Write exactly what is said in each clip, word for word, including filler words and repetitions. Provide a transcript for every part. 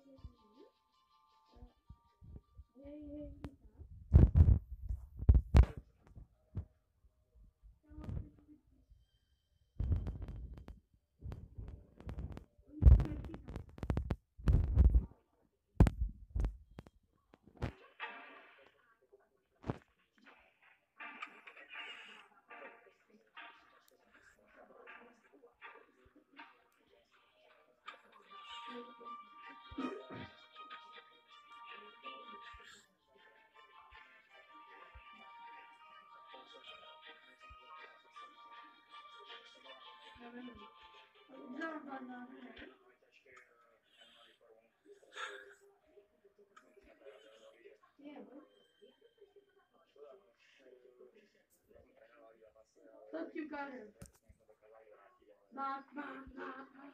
To tím kárem. Bák, bák, bák, bák.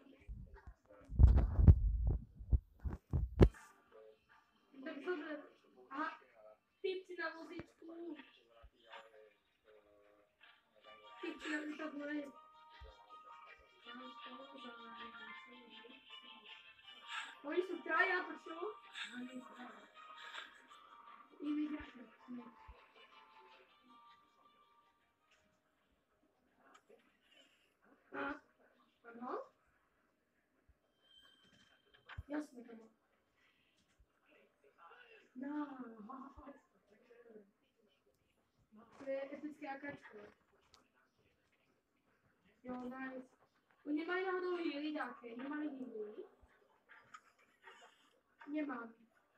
Tak co jde? Aha, pípci na vozíčku. Pípci na vozíčku. Oni jsou traja, počo? I vydáte. A, ano? Jasně, kamo. No, to je epická kačka. Jo, nice. Oni mají náhodou healy dáky, nemají healy. Nemám.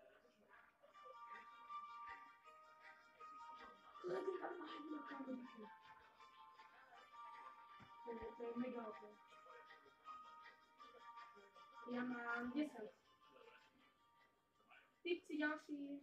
To je tam má jedna kámočka. To je mega opět. Já mám deset. Typci další.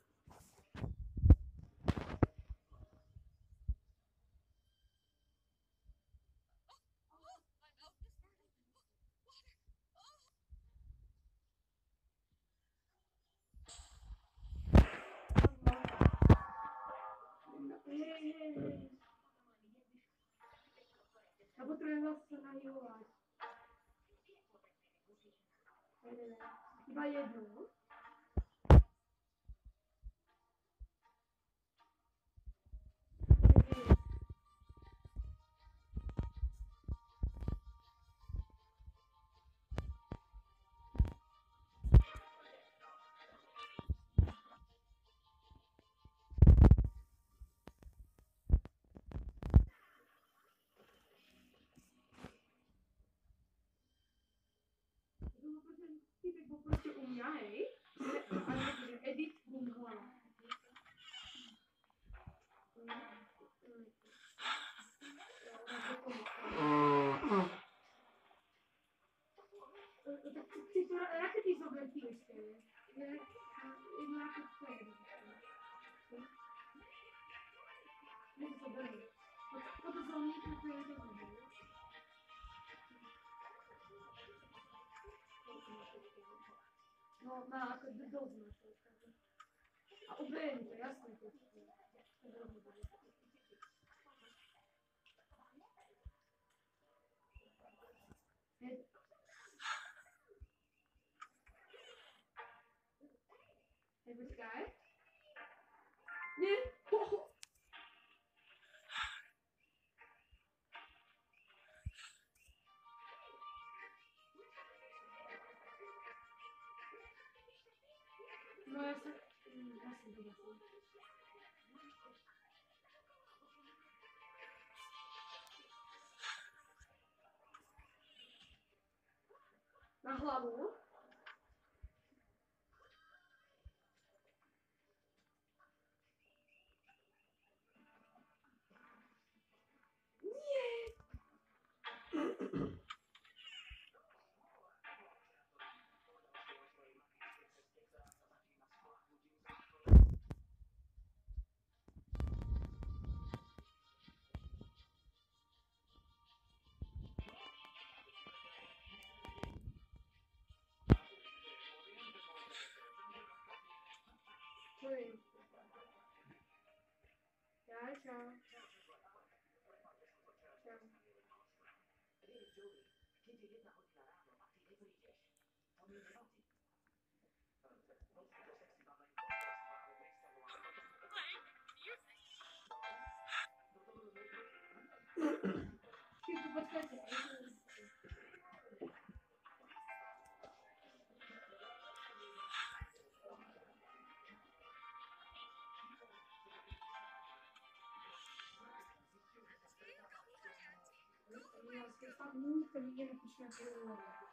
Já potřebuji zase nahýlovat. Iba jednu. Prostě u mě, hej, ale edit gumhla. Ty to rakety jsou velký ještě. Jedna raketka je. Ne, to jsou velký. Toto jsou některé to velký. No, má jako dost máš. A ubejím to, jasně. Hey. Hey, počkaj. Ne, ho. No, já se... Jasně, to jasně. Na hlavu. подкатить. Я сказал, ну, ко мне написано.